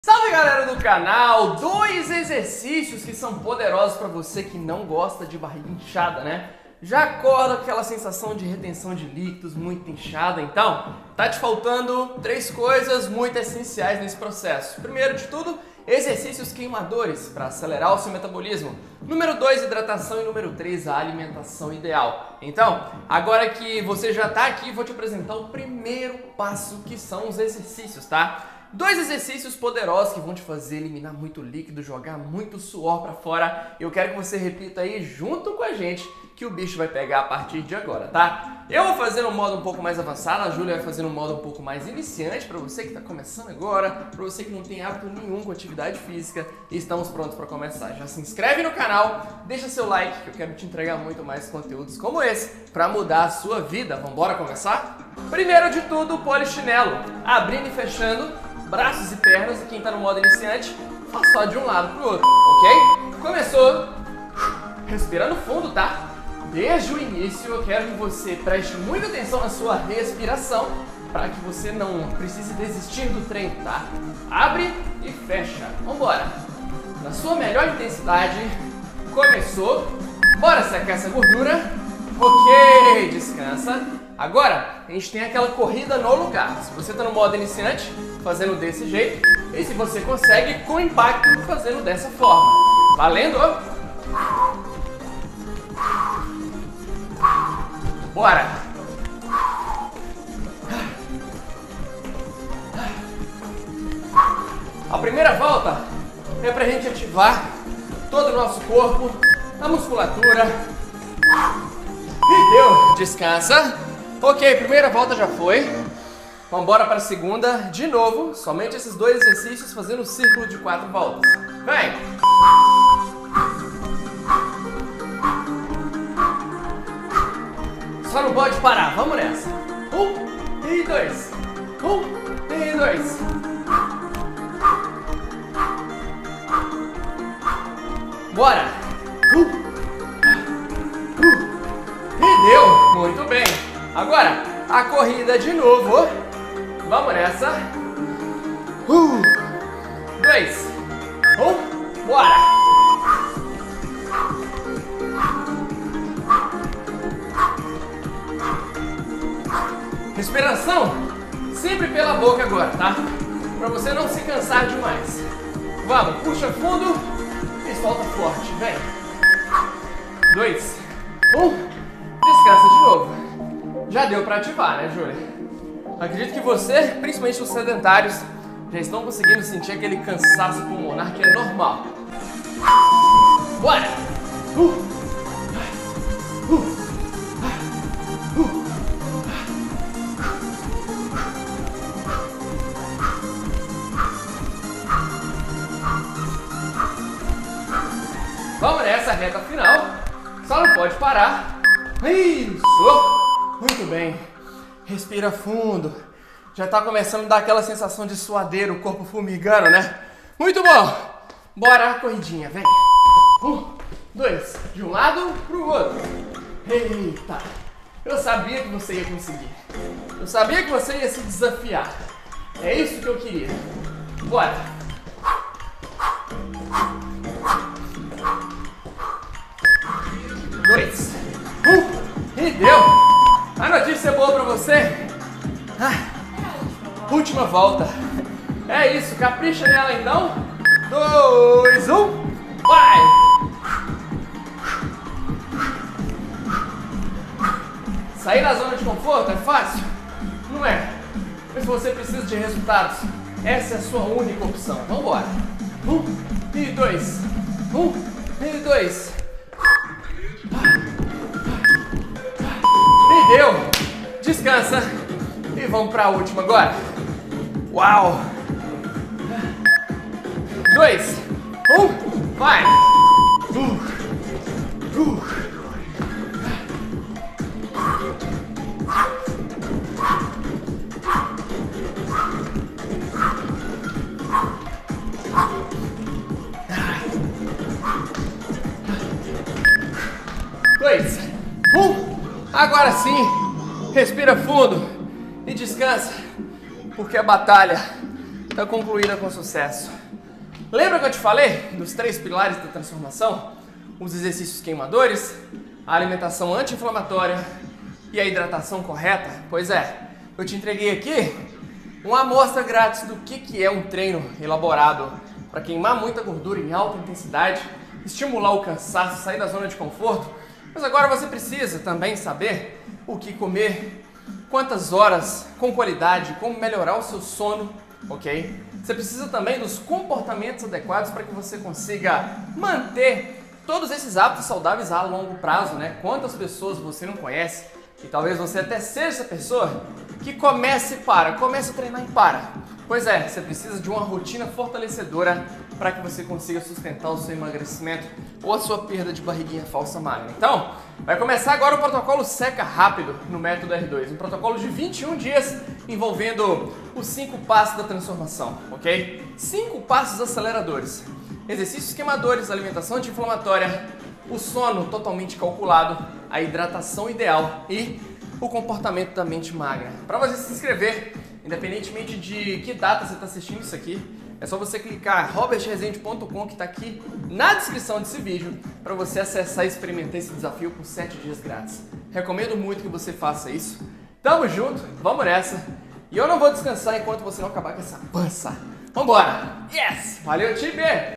Salve galera do canal! 2 exercícios que são poderosos para você que não gosta de barriga inchada, né? Já acorda com aquela sensação de retenção de líquidos muito inchada, então tá te faltando 3 coisas muito essenciais nesse processo. Primeiro de tudo, exercícios queimadores para acelerar o seu metabolismo. Número 2, hidratação e número 3, a alimentação ideal. Então, agora que você já tá aqui, vou te apresentar o primeiro passo que são os exercícios, tá? 2 exercícios poderosos que vão te fazer eliminar muito líquido, jogar muito suor pra fora. Eu quero que você repita aí junto com a gente que o bicho vai pegar a partir de agora, tá? Eu vou fazer um modo um pouco mais avançado, a Júlia vai fazer um modo um pouco mais iniciante pra você que tá começando agora, pra você que não tem hábito nenhum com atividade física e estamos prontos pra começar. Já se inscreve no canal, deixa seu like que eu quero te entregar muito mais conteúdos como esse pra mudar a sua vida. Vambora começar? Primeiro de tudo, polichinelo, abrindo e fechando braços e pernas, e quem tá no modo iniciante faz só de um lado pro outro, ok? Começou, respirando fundo, tá? Desde o início eu quero que você preste muita atenção na sua respiração para que você não precise desistir do treino, tá? Abre e fecha, vambora! Na sua melhor intensidade, começou, bora secar essa gordura, ok, descansa. Agora, a gente tem aquela corrida no lugar. Se você está no modo iniciante, fazendo desse jeito, e se você consegue, com impacto, fazendo dessa forma. Valendo? Bora! A primeira volta é pra gente ativar todo o nosso corpo, a musculatura. E deu! Descansa. Ok, primeira volta já foi. Vamos embora para a segunda, de novo, somente esses 2 exercícios fazendo um círculo de 4 voltas. Vem! Só não pode parar, vamos nessa. 1 e 2. 1 e 2. Bora! E deu! Muito bem! Agora, a corrida de novo. Vamos nessa. 2, 1, bora! Respiração sempre pela boca agora, tá? Pra você não se cansar demais. Vamos, puxa fundo e solta forte. Vem. 2, 1, descansa de novo. Já deu pra ativar, né, Júlia? Acredito que você, principalmente os sedentários, já estão conseguindo sentir aquele cansaço pulmonar que é normal. Bora! Vamos nessa reta final. Só não pode parar. Isso! Muito bem, respira fundo, já tá começando a dar aquela sensação de suadeira, o corpo formigando, né? Muito bom, bora a corridinha, vem. 1, 2, de um lado pro outro. Eita, eu sabia que você ia conseguir, eu sabia que você ia se desafiar, é isso que eu queria. Bora. Dois, e deu. A notícia é boa pra você. Última volta. É isso, capricha nela então. 2, 1, vai! Sair da zona de conforto é fácil? Não é. Mas se você precisa de resultados, essa é a sua única opção. Vamos embora. 1 e 2. 1 e 2. E deu! Descansa! E vamos para a última agora! Uau! 2, 1, vai! 2, 1. Agora sim, respira fundo e descansa, porque a batalha está concluída com sucesso. Lembra que eu te falei dos 3 pilares da transformação? Os exercícios queimadores, a alimentação anti-inflamatória e a hidratação correta? Pois é, eu te entreguei aqui uma amostra grátis do que é um treino elaborado para queimar muita gordura em alta intensidade, estimular o cansaço, sair da zona de conforto. Mas agora você precisa também saber o que comer, quantas horas, com qualidade, como melhorar o seu sono, ok? Você precisa também dos comportamentos adequados para que você consiga manter todos esses hábitos saudáveis a longo prazo, né? Quantas pessoas você não conhece e talvez você até seja essa pessoa que comece a treinar e para. Pois é, você precisa de uma rotina fortalecedora para que você consiga sustentar o seu emagrecimento ou a sua perda de barriguinha falsa magra. Então, vai começar agora o protocolo Seca Rápido no Método R2, um protocolo de 21 dias envolvendo os 5 passos da transformação, ok? 5 passos aceleradores: exercícios queimadores, alimentação anti-inflamatória, o sono totalmente calculado, a hidratação ideal e o comportamento da mente magra. Para você se inscrever, independentemente de que data você está assistindo isso aqui, é só você clicar robertresende.com, que está aqui na descrição desse vídeo, para você acessar e experimentar esse desafio por 7 dias grátis. Recomendo muito que você faça isso. Tamo junto, vamos nessa. E eu não vou descansar enquanto você não acabar com essa pança. Vambora! Yes! Valeu, time!